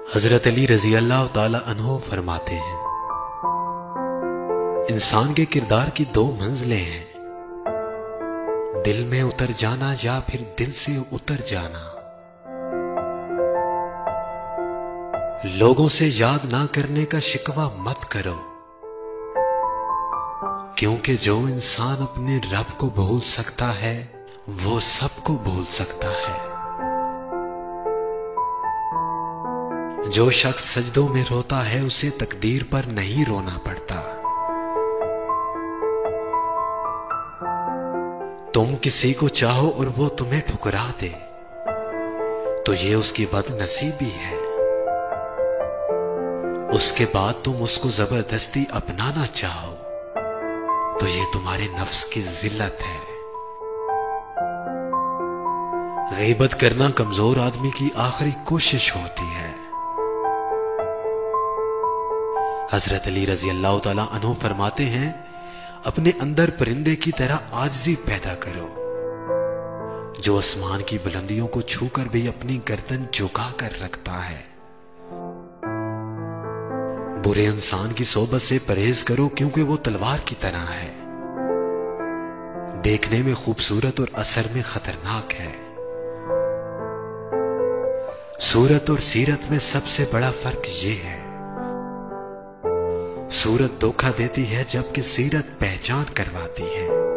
हजरत अली रजी अल्लाह ताला अन्हो फरमाते हैं, इंसान के किरदार की दो मंजिलें हैं, दिल में उतर जाना या फिर दिल से उतर जाना। लोगों से याद ना करने का शिकवा मत करो, क्योंकि जो इंसान अपने रब को भूल सकता है वो सबको भूल सकता है। जो शख्स सजदों में रोता है उसे तकदीर पर नहीं रोना पड़ता। तुम किसी को चाहो और वो तुम्हें ठुकरा दे तो ये उसकी बदनसीबी है। उसके बाद तुम उसको जबरदस्ती अपनाना चाहो तो ये तुम्हारे नफ्स की जिल्लत है। गीबत करना कमजोर आदमी की आखिरी कोशिश होती है। हजरत अली रजी अल्लाह ताला अन्हु फरमाते हैं, अपने अंदर परिंदे की तरह आजिज़ी पैदा करो, जो आसमान की बुलंदियों को छूकर भी अपनी गर्दन झुका कर रखता है। बुरे इंसान की सोबत से परहेज करो, क्योंकि वो तलवार की तरह है, देखने में खूबसूरत और असर में खतरनाक है। सूरत और सीरत में सबसे बड़ा फर्क ये है, सूरत धोखा देती है जबकि सीरत पहचान करवाती है।